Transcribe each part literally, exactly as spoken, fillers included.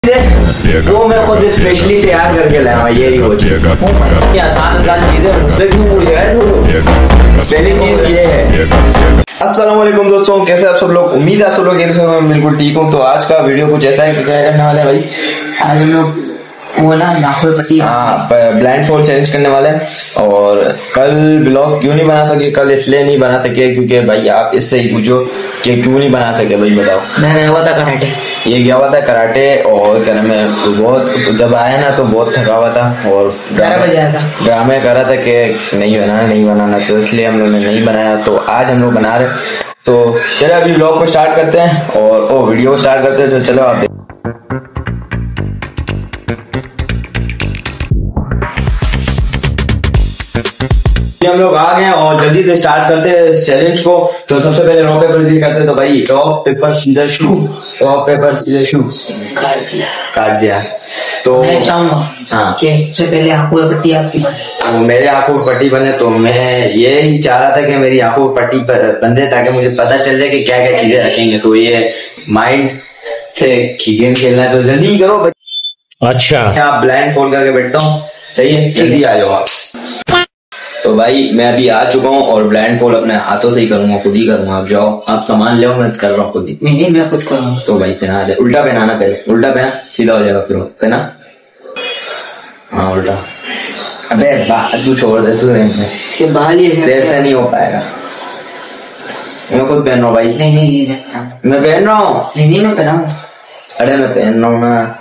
वो मैं खुद स्पेशली तैयार करके लाया ये ही वो चीज। आसान आसान चीजें मुझसे क्यों पूछ रहे हैं? पहली चीज ये है। अस्सलाम वालेकुम दोस्तों, कैसे आप सब लोग? उम्मीद है आप सब लोग मैं बिल्कुल ठीक हूँ। तो आज का वीडियो कुछ ऐसा है कि क्या करने वाले हैं भाई, आज हम लोग वो ना नाखून पट्टी हाँ ब्लाइंड फोल्ड चैलेंज करने वाले हैं। और कल ब्लॉग क्यों नहीं बना सके? कल इसलिए नहीं बना सके क्योंकि भाई आप इससे ही पूछो कि क्यों नहीं बना सके। भाई बताओ। मैं गया हुआ था कराटे, ये गया हुआ था कराटे और क्या नाम है, बहुत जब आया ना तो बहुत थका हुआ था और ड्रामे कर रहा था कि नहीं बनाना नहीं बनाना, तो इसलिए हम लोग ने नहीं बनाया। तो आज हम लोग बना रहे। तो चलो अभी ब्लॉग को स्टार्ट करते हैं और ओ वीडियो को स्टार्ट करते हैं। तो चलो आप हम लोग आ गए और जल्दी से स्टार्ट करते हैं इस चैलेंज को। तो सबसे पहले रॉक पेपर सीजर करते हैं। तो भाई rock paper scissor shoe, rock paper scissor shoe काट दिया काट दिया। तो मैं चाहूंगा हाँ कि सबसे पहले आंखों की पट्टी आपकी बने। तो मेरे आंखों की पट्टी बने। तो मैं ये ही चाह रहा था कि मेरी आंखों की पट्टी बंधे ताकि मुझे पता चल जाए कि क्या क्या चीजें रखेंगे। तो ये माइंड से गेम खेलना है तो जल्दी करो। अच्छा आप ब्लाइंड फोल्ड करके बैठता हूँ, सही है? जल्दी आ जाओ आप। तो भाई मैं अभी आ चुका हूँ और ब्लाइंड फोल्ड अपने हाथों से ही करूंगा, खुद ही करूंगा। आप जाओ, आप सामान ले, मैं कर रहा हूँ खुद ही। नहीं नहीं मैं खुद करूंगा। तो भाई पहना दे, उल्टा पहनाना, पहले उल्टा पहना, सीधा हो जाएगा फिर पहना। हाँ उल्टा। अबे तू छोड़ दे, तू इसके बाल ही देर से नहीं हो पाएगा। मैं खुद पहन रहा हूँ भाई। नहीं नहीं नहीं मैं पहन रहा हूँ। नहीं नहीं मैं पहनाऊँ। अरे मैं पहन रहा हूँ ना।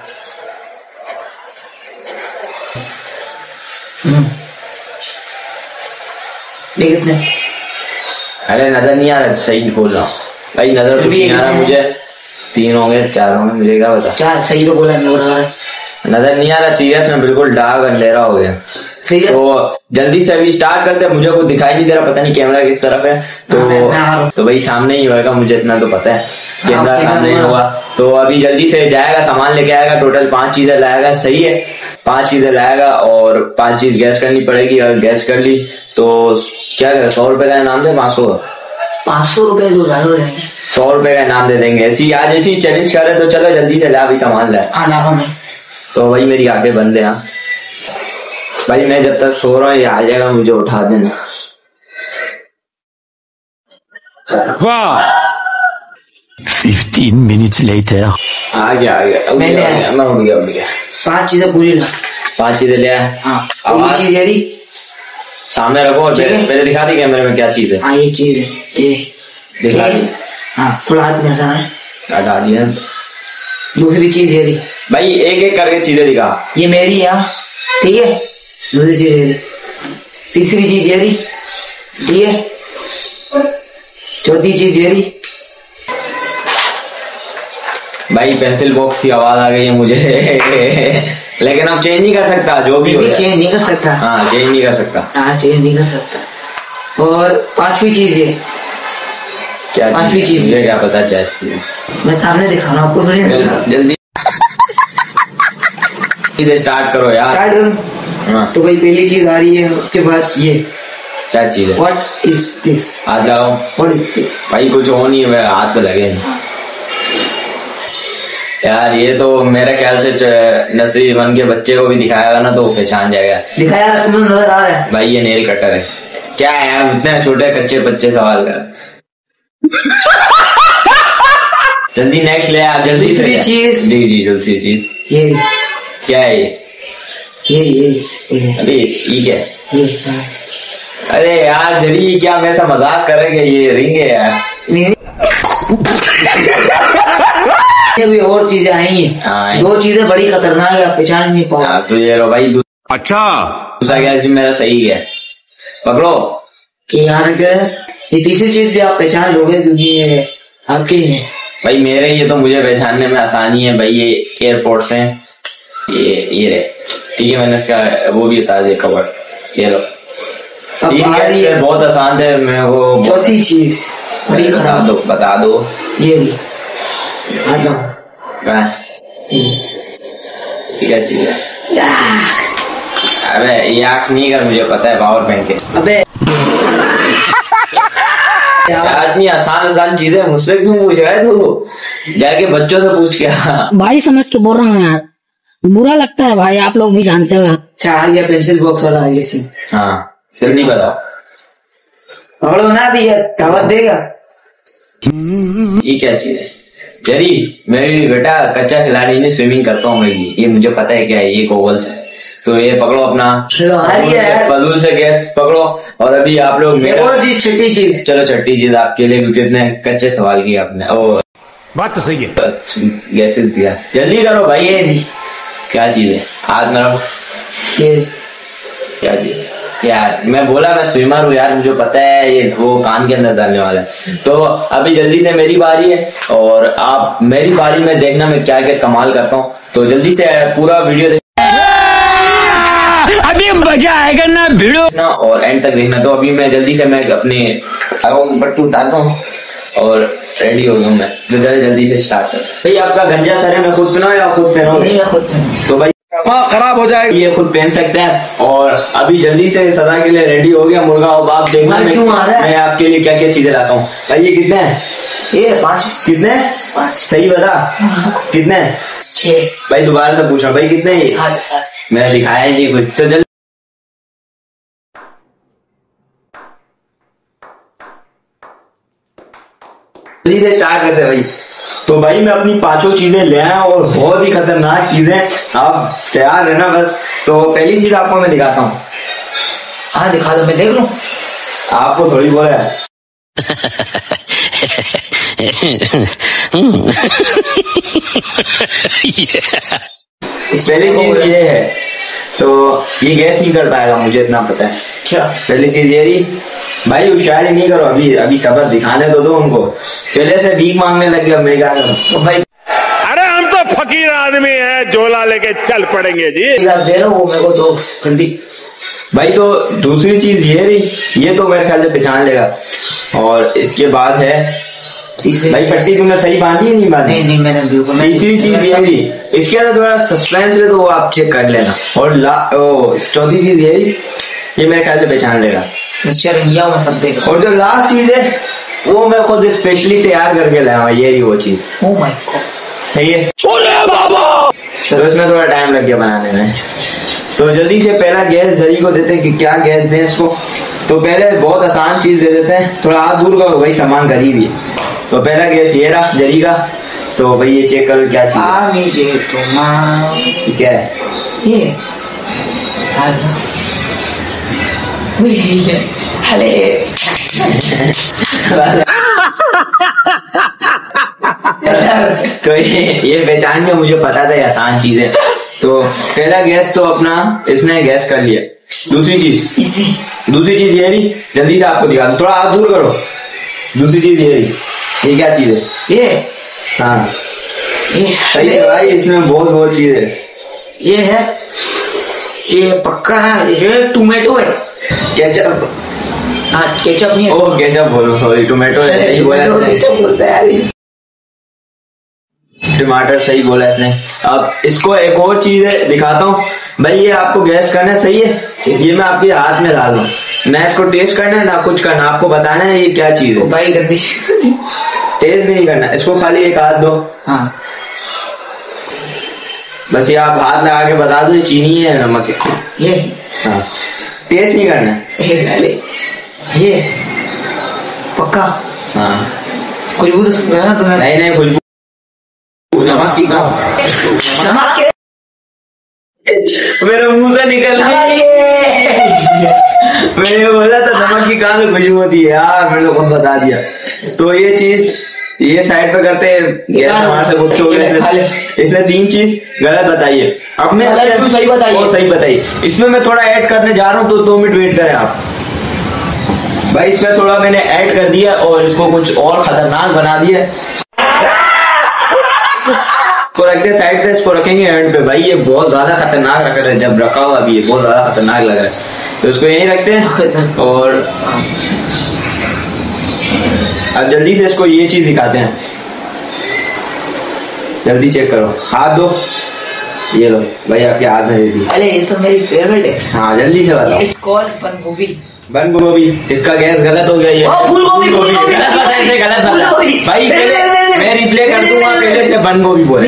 कितने? अरे नजर नहीं आ रहा, सही बोल रहा हूँ भाई, नजर कुछ नहीं आ रहा मुझे। तीन होंगे चार होंगे, मुझे क्या बता। चार सही तो बोला, नजर नहीं आ रहा। सीरियस में बिल्कुल डार्क अंधेरा हो गया। तो जल्दी से अभी स्टार्ट करते हैं। मुझे कुछ दिखाई नहीं दे रहा, पता नहीं कैमरा किस तरफ है। तो तो भाई सामने ही होएगा, मुझे इतना तो पता है कैमरा सामने ही होगा। तो अभी जल्दी से जाएगा, सामान लेके आएगा। टोटल पांच चीजें लाएगा, सही है? पांच चीजें लाएगा और पांच चीज गैस करनी पड़ेगी। अगर गैस कर ली तो क्या करें, सौ रुपए का इनाम दे, पाँच सौ पाँच सौ रुपए हो जाएंगे। सौ रुपए का इनाम दे देंगे। ऐसी आज ऐसी चैलेंज कर रहे तो चलो जल्दी से ला, अभी सामान लाए। तो भाई मेरी आंखें बंद है। भाई मैं जब तक सो रहा हूँ ये आ जाएगा, मुझे उठा देना। वाह। Fifteen minutes later. आ गया आ गया मैं ले आया। मैं उठ गया उठ गया। पांच चीजें पूरी ला। पांच चीजें ले आया। हाँ आवाज चीज यारी सामने रखो और पहले, पहले दिखा दी कैमरे में क्या चीज है। हाँ ये चीज है, ये दिखा दी। हाँ थोड़ा हाथ में हटाना, हटा दिया। दूसरी चीज यारी भाई एक एक करके चीजें दिखा। ये मेरी यहाँ, ठीक है? दूसरी चीज यारी, तीसरी चीज यारी, ठीक है? चौथी चीज यारी। भाई पेंसिल बॉक्स की आवाज आ गई है मुझे लेकिन अब चेंज नहीं कर सकता, जो भी हो चेंज नहीं कर सकता। हाँ चेंज नहीं कर सकता। हाँ चेंज नहीं कर सकता। और पांचवी चीज है क्या? पांचवी चीज मुझे क्या पता क्या चीज है? मैं सामने दिखा रहा हूँ आपको, थोड़ी जल्दी स्टार्ट करो यार। स्टार्ट करो। हाँ तो भाई पहली चीज आ रही है आपके पास, ये क्या चीज है? What is this? हाथ लगाओ। What is this? भाई कुछ हो नहीं है, हाथ पे लगे यार। ये तो मेरे ख्याल से नसीबन के बच्चे को भी दिखाएगा ना तो वो पहचान जाएगा। दिखाया नजर आ रहा है भाई ये नेल कटर है। क्या है यार, इतने छोटे कच्चे बच्चे सवाल कर। जल्दी नेक्स्ट ले यार, जल्दी से चीज। जी जी जल्दी चीज। ये क्या है ये? ये ये ये अरे ये क्या है? ये अरे यार जल्दी, क्या मैं ऐसा मजाक कर रहे? ये रिंग है यार। नहीं अभी और चीजें आई हैं। दो चीजें बड़ी खतरनाक है, आप पहचान नहीं पाओ। तो ये लो भाई। अच्छा दूसरा गैस भी मेरा सही है, पकड़ो। कि यार ये तीसरी चीज भी आप पहचान लोगे क्योंकि ये आपके ही है। भाई मेरे ये तो मुझे पहचानने में आसानी है भाई। ये एयरपोर्ट से ये ये रहे, ठीक है? मैंने इसका वो भी बता दिया, कवर। ये लो तीन गैस है, बहुत आसान थे। मैं वो चौथी चीज बड़ी बता दो बता दो। ये भी क्या चीज है? अबे ये आँख नहीं कर, मुझे पता है, पावर बैंक है। अबे इतनी आसान आसान चीजें मुझसे क्यों पूछ रहा है तू? जाके बच्चों से पूछ के आ। भाई समझ के बोल रहा हूँ यार, बुरा लगता है भाई, आप लोग भी जानते हो। चार या पेंसिल बॉक्स वाला ये सी। हाँ जल्दी बताओ। पकड़ो ना अभी, ये दावत देगा। ये क्या चीज है? जरी मेरी बेटा कच्चा खिलाड़ी ने स्विमिंग करता हूँ मैं भी, ये मुझे पता है क्या है, ये गोगल्स है। तो ये पकड़ो अपना बलून से गैस पकड़ो। और अभी आप लोग और चीज छठी चीज, चलो छठी चीज आपके लिए, क्योंकि इतने कच्चे सवाल किए आपने। ओ बात तो सही है। गैसेस दिया, जल्दी करो भाई। ये नहीं क्या चीज है? हाथ में रखो। ये क्या चीज है यार? मैं बोला मैं स्विमर हूँ यार, मुझे पता है। ये वो कान के अंदर डालने वाला है। तो अभी जल्दी से मेरी बारी है, और आप मेरी बारी में देखना मैं क्या क्या कमाल करता हूँ। तो जल्दी से पूरा वीडियो अभी मजा आएगा ना वीडियो देखना और एंड तक देखना। तो अभी मैं जल्दी से मैं अपने बट्टू उतारता हूँ और रेडी हो गया मैं। तो जल्दी जल्दी से स्टार्ट कर भाई। आपका गंजा सर है, मैं खुद पहनाऊं या खुद पहनाऊं? खुद तो भाई खराब हो जाएगा, ये खुद पहन सकते हैं। और अभी जल्दी से सदा के लिए रेडी हो गया मुर्गा। और आप देखना मैं, मैं आपके लिए क्या क्या चीजें लाता हूँ। भाई ये कितने हैं? ये पाँच। कितने? पाँच। सही बता कितने? छह। भाई दोबारा से पूछो भाई कितने हैं? सात सात। मैंने दिखाया ही नहीं कुछ। तो जल्दी जल्दी से स्टार्ट करते भाई। तो भाई मैं अपनी पांचों चीजें ले आया, और बहुत ही खतरनाक चीजें। आप तैयार रहना बस। तो पहली चीज आपको मैं दिखाता हूँ। हाँ दिखा दो, मैं देख लूं। आपको थोड़ी बोला है। पहली चीज ये है, तो ये गैस नहीं कर पाएगा मुझे इतना पता है। क्या? पहली चीज ये रही भाई, होशियारी नहीं करो अभी, अभी सबर दिखाने तो दो उनको। पहले से भीख मांगने लग गया, मैं क्या करूं? तो भाई अरे हम तो फकीर आदमी हैं, झोला लेके चल पड़ेंगे जी। दे रहा हूँ मेरे को तो जल्दी। भाई तो दूसरी चीज ये रही, ये तो मेरे ख्याल से पहचान लेगा। और इसके बाद है तीसरी। भाई पट्टी तुमने सही बांधी है नहीं बांधी? नहीं नहीं मैंने बिल्कुल। तीसरी चीज ये रही, इसके अंदर थोड़ा सस्पेंस है तो वो आप चेक कर लेना। और ला ओ, चौथी चीज ये रही, ये मेरे ख्याल से पहचान लेगा। चरंगिया मैं सब देख। और जो लास्ट चीज है वो मैं खुद स्पेशली तैयार करके लाया हूँ, ये रही वो चीज। ओह माय गॉड, सही है बाबा। तो इसमें थोड़ा टाइम लग गया बनाने में। तो जल्दी से पहला गैस जरी को देते हैं कि क्या गैस दें इसको। तो पहले बहुत आसान चीज दे देते हैं, थोड़ा हाथ दूर करो भाई, सामान गरीब ही। तो पहला गैस ये रहा जरी का। तो भाई ये चेक करो क्या चीज है। क्या है ये? अरे तो ये ये पहचान के मुझे पता था ये आसान चीज है। तो पहला गैस तो अपना इसने गैस कर लिया। दूसरी चीज इसी दूसरी चीज ये रही, जल्दी से आपको दिखा दूं, थोड़ा हाथ दूर करो। दूसरी चीज ये रही, ये क्या चीज है? ये हाँ ये सही है भाई, इसमें बहुत बहुत चीज है। ये है, ये पक्का है, ये टोमेटो है। केचप? हाँ केचप नहीं है। ओ केचप बोलो, सॉरी टोमेटो है। सही बोला केचप बोलता है यार। टमाटर सही बोला इसने। अब इसको एक और चीज है दिखाता हूँ भाई, ये आपको गैस करना है। सही है, ये मैं आपके हाथ में डाल दूं, ना इसको टेस्ट करना है ना कुछ करना, आपको बताना है ये क्या चीज है। भाई गंदी टेस्ट नहीं करना, इसको खाली एक हाथ दो। हाँ बस ये आप हाथ लगा के बता दो ये चीनी है नमक है। ये हाँ टेस्ट नहीं करना है। ये, ये पक्का। हाँ खुशबू तो सुन ना तुम्हें? नहीं नहीं खुशबू नमक की खाओ। नमक के मेरे मुंह से निकल गई। मैंने बोला था नमक की कहाँ से खुशबू होती है यार, मैंने खुद बता दिया। तो ये चीज ये साइड पे करते हैं, हमारे से कुछ हो गया। इसने तीन चीज गलत बताई है। अब मैं सही बताइए। और सही बताइए। इसमें मैं थोड़ा ऐड करने जा रहा हूँ, तो दो मिनट वेट करें आप भाई। इसमें थोड़ा मैंने ऐड कर दिया और इसको कुछ और खतरनाक बना दिया। इसको रखते साइड पे, इसको रखेंगे एंड पे। भाई ये बहुत ज्यादा खतरनाक रख रहा है, जब रखा हुआ अभी ये बहुत ज्यादा खतरनाक लग रहा है। तो इसको यहीं रखते हैं और अब जल्दी से इसको ये चीज दिखाते हैं। जल्दी चेक करो, हाथ दो। ये लो भाई आपके हाथ में दे दी। अरे ये तो मेरी फेवरेट है। हाँ जल्दी से बताओ। इट्स कॉल्ड बंद गोभी। बंद गोभी, इसका गैस गलत हो गया ये। ओ, फूल गोभी, फूल गोभी, गलत बता, इसे गलत फूल बता गोभी। भाई। नहीं, पहले नहीं, नहीं, मैं रिप्ले कर नहीं, दूंगा, नहीं, पहले से बंद गोभी बोले।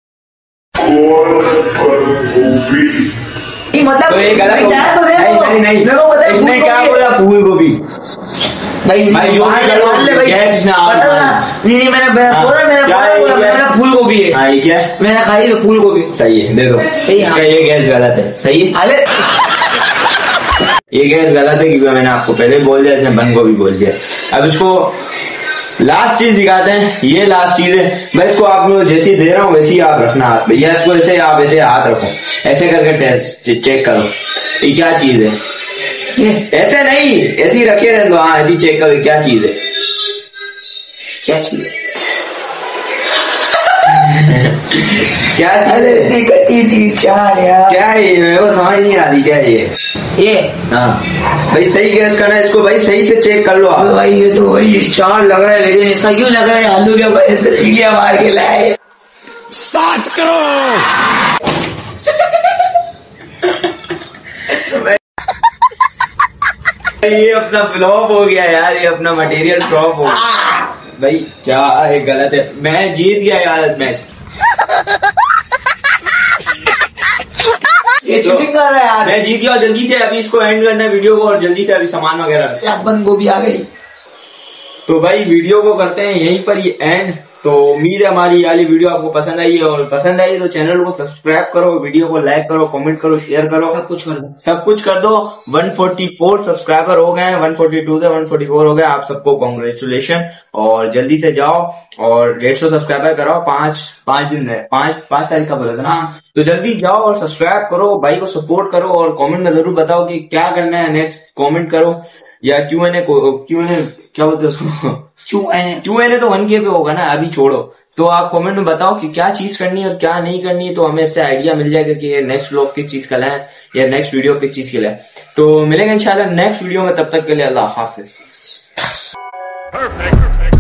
मतलब तो ये गलत हो गया। तो देखो, नहीं नहीं मेरे को पता है इसने फूल क्या गोभी। बोला? फूल गोभी। भाई भाई जो भी करो, मान ले भाई, गैस ना पता आओ। ना, नहीं नहीं मैंने बोला मैंने क्या है बोला ये? मैंने फूल गोभी है। हाँ ये क्या है? मैंने खाई है फूल गोभी। सही है, दे दो। सही है। इसका ये गैस गलत है। सही है, अरे ये गैस गलत है क्योंकि मैंने आपको पहले बोल दिया, इसने बंद गोभी बोल दिया। अब इसको लास्ट चीज दिखाते हैं, ये लास्ट चीज है। मैं इसको आप जैसी दे रहा हूँ वैसी आप रखना हाथ पे, या इसको ऐसे आप ऐसे हाथ रखो, ऐसे करके टेस्ट चेक करो ये क्या चीज है। ये ऐसे नहीं, ऐसे ही रखे रहने दो। हाँ ऐसी चेक करो क्या चीज है। क्या चीज है? क्या चीज अरे है? इतनी कच्ची चीज चार यार। क्या है ये? मेरे को समझ नहीं आ रही क्या है ये। ये हाँ भाई सही गैस करना है इसको, भाई सही से चेक कर लो आप। अबे भाई ये तो भाई स्टार लग रहा है, लेकिन ऐसा क्यों लग रहा है आलू के वजह से चिड़िया मार के लाए। सात करो। ये अपना फ्लॉप हो गया यार, ये अपना मटेरियल फ्लॉप हो गया भाई। क्या है? गलत है। मैं जीत गया यार मैच। ये चीटिंग कर रहा है यार। मैं जीत गया। जल्दी से अभी इसको एंड करना है वीडियो को, और जल्दी से अभी सामान वगैरह। यार बंद गोभी आ गई। तो भाई वीडियो को करते हैं यहीं पर ये एंड। तो उम्मीद है हमारी वाली वीडियो आपको पसंद आई है, और पसंद आई तो चैनल को सब्सक्राइब करो, वीडियो को लाइक करो, कमेंट करो, शेयर करो, सब कुछ कर दो। सब कुछ कर दो। एक सौ चौवालीस सब्सक्राइबर हो गए हैं, एक सौ बयालीस से एक सौ चौवालीस हो गए। आप सबको कॉन्ग्रेचुलेशन, और जल्दी से जाओ और डेढ़ सौ सब्सक्राइबर कराओ। पांच पांच दिन है, पांच पांच तारीख का बोला था ना। तो जल्दी जाओ और सब्सक्राइब करो, भाई को सपोर्ट करो, और कमेंट में जरूर बताओ कि क्या करना है नेक्स्ट। कमेंट करो, या Q N A Q N A क्या बोलते हैं उसको? क्यों एन क्यू एन ए तो वन के पे होगा ना, अभी छोड़ो। तो आप कमेंट में बताओ कि क्या चीज करनी है और क्या नहीं करनी है, तो हमें इससे आइडिया मिल जाएगा कि नेक्स्ट व्लॉग किस चीज का लाए या नेक्स्ट वीडियो किस चीज के लिए। तो मिलेंगे इंशाल्लाह नेक्स्ट वीडियो में, तब तक के लिए अल्लाह हाफिज।